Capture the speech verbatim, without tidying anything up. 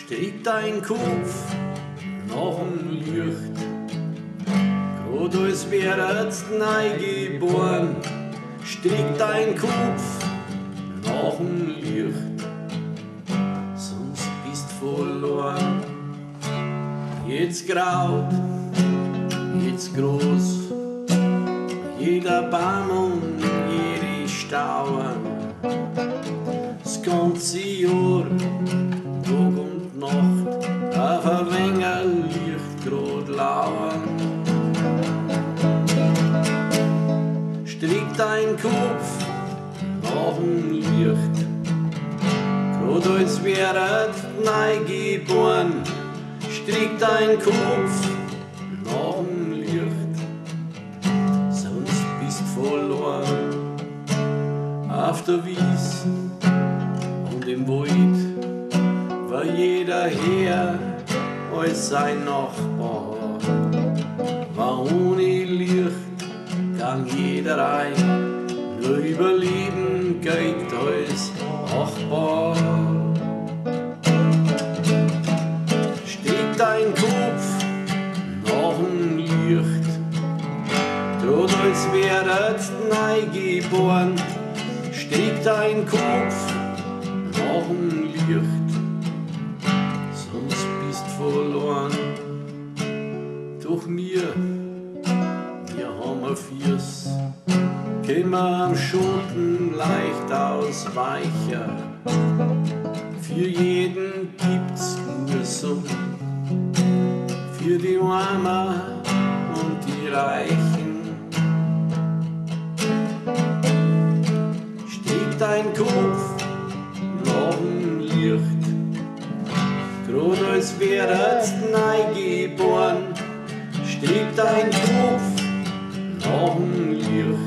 Streck dein Kopf nach dem Licht, grad als wärst neugeboren. Streck dein Kopf nach dem Licht, sonst bist verloren. Jetzt graut, jetzt groß, jeder Baum und jede Stauern, das ganze Jahr, Tag und Nacht, auf ein wenig Licht grad lauern. Streck dein Kopf nach dem Licht, grad als wärst neugeboren. Streck dein Kopf nach dem Licht, sonst bist verloren. Auf der Wies und im Wald war jeder her als sein Nachbar. War ohne Licht gang jeder rein, nur Überleben gilt als machbar. Streck dein Kopf nach dem Licht, grad als wärst neugeboren. Streck dein Kopf nach dem Licht, sonst bist verloren. Doch mir, wir haben ein Fies, können wir am Schoten leicht ausweichen. Für jeden gibt's nur so, für die Armen und die Reichen. Streck dein Kopf nach dem Licht, grad als wärst neugeboren. Streck dein Kopf nach dem Licht,